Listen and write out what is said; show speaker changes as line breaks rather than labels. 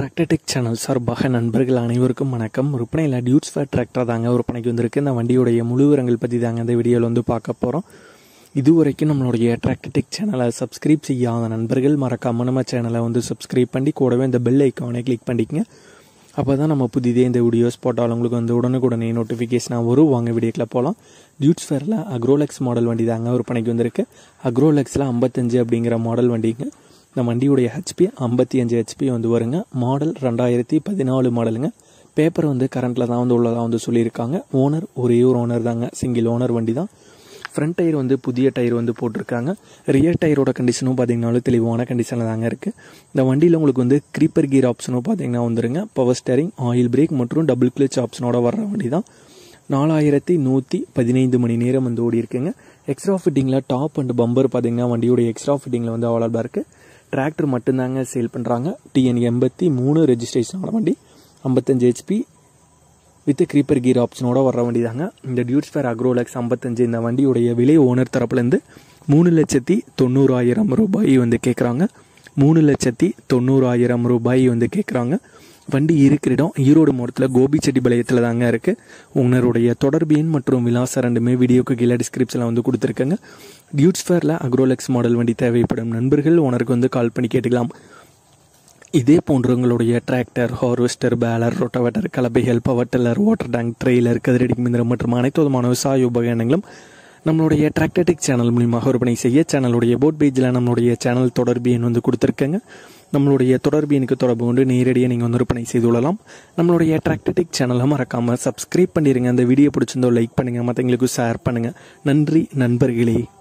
Tractor tech channel சார்பாக நண்பர்கள் அனைவருக்கும் வணக்கம். விற்பனையில் டியூட்ஸ் ஃபேர் டிராக்டர் தாங்க விற்பனைக்கு வந்திருக்கு. இந்த வண்டியுடைய முழு விவரங்கள் பற்றி தாங்க இந்த வீடியோவில் வந்து பார்க்க போகிறோம். இதுவரைக்கும் நம்மளுடைய டிராக்டர் டெக் சேனலை சப்ஸ்கிரைப் செய்யாத நண்பர்கள் மறக்காமல் நம்ம சேனலை வந்து சப்ஸ்கிரைப் பண்ணி கூடவே இந்த பெல் ஐக்கானை கிளிக் பண்ணிக்கங்க. அப்போ தான் நம்ம புதிதே இந்த வீடியோஸ் போட்டால் உங்களுக்கு வந்து உடனுக்குடனே நோட்டிஃபிகேஷனாக வரும். வாங்க வீடியோக்கில் போகலாம். டியூட்ஸ் ஃபேரில் அக்ரோலெக்ஸ் மாடல் வண்டி தாங்க விற்பனைக்கு வந்திருக்கு. அக்ரோலெக்ஸில் 55 அப்படிங்கிற மாடல் வண்டிங்க. இந்த வண்டியுடைய ஹெச்பி 55 ஹெச்பி வந்து வருங்க. மாடல் 2014 மாடலுங்க. பேப்பர் வந்து கரண்ட்டில் தான் வந்து உள்ளதாக வந்து சொல்லியிருக்காங்க. ஓனர் ஒரே ஒரு ஓனர் தாங்க, சிங்கிள் ஓனர் வண்டி தான். ஃப்ரண்ட் டயர் வந்து புதிய டயர் வந்து போட்டிருக்காங்க. ரியர் டயரோட கண்டிஷனும் பார்த்தீங்கன்னாலும் தெளிவான கண்டிஷனில் தாங்க இருக்குது. இந்த வண்டியில் உங்களுக்கு வந்து க்ரீப்பர் கீர் ஆப்ஷனும் பார்த்தீங்கன்னா வந்துருங்க. பவர் ஸ்டேரிங், ஆயில் பிரேக் மற்றும் டபுள் கிளச் ஆப்ஷனோட வர்ற வண்டி தான். 4115 மணி நேரம் வந்து ஓடி இருக்குங்க. எக்ஸ்ட்ரா ஃபிட்டிங்கில் டாப் அண்ட் பம்பர் பார்த்தீங்கன்னா வண்டியுடைய எக்ஸ்ட்ரா ஃபிட்டிங்கில் வந்து அவைலபிளாக இருக்குது. டிராக்டர் மட்டும்தாங்க சேல் பண்ணுறாங்க. TN 83 ரெஜிஸ்ட்ரேஷனான வண்டி, 55 ஹெச்பி வித் க்ரீப்பர் கீர் ஆப்ஷனோட வர்ற வண்டி தாங்க. இந்த டியூட்ஸ் ஃபேர் அக்ரோலெக்ஸ் 55 இந்த வண்டியுடைய விலை ஓனர் தரப்புலேருந்து 3,90,000 ரூபாய் வந்து கேட்குறாங்க. 3,90,000 ரூபாய் வந்து கேட்குறாங்க. வண்டி இருக்கிற இடம் ஈரோடு மாவட்டத்தில் கோபிச்செட்டிப்பாளையத்தில் தாங்க இருக்குது. ஓனருடைய தொடர்பு எண் மற்றும் விலாசம் ரெண்டுமே வீடியோக்கு கீழே டிஸ்கிரிப்ஷனில் வந்து கொடுத்துருக்கேங்க. டியூட்ஸ் ஃபேரில் அக்ரோலெக்ஸ் மாடல் வண்டி தேவைப்படும் நண்பர்கள் ஓனருக்கு வந்து கால் பண்ணி கேட்டுக்கலாம். இதே போன்ற உங்களுடைய டிராக்டர், ஹார்வெஸ்டர், பேலர், ரொட்டவேட்டர், கலப்பைகள், power tiller, water tank, trailer, கதிரடி மிந்திரம் மற்றும் அனைத்து விதமான விவசாய உபகரணங்களும் நம்மளுடைய டிராக்டர் டெக் சேனல் மூலியமாக விற்பனை செய்ய சேனலுடைய போட் பேஜில் நம்மளுடைய சேனல் தொடர்பு எண் வந்து கொடுத்துருக்கேங்க. நம்மளுடைய தொடர்பு எனக்கு தொடர்பு கொண்டு நேரடியாக நீங்கள் வந்து விற்பனை செய்து கொள்ளலாம். நம்மளுடைய டிராக்டர் டெக் சேனலை மறக்காமல் சப்ஸ்கிரைப் பண்ணிடுங்க. அந்த வீடியோ பிடிச்சிருந்தோ லைக் பண்ணுங்கள், மற்றவங்களுக்கு ஷேர் பண்ணுங்கள். நன்றி நண்பர்களே.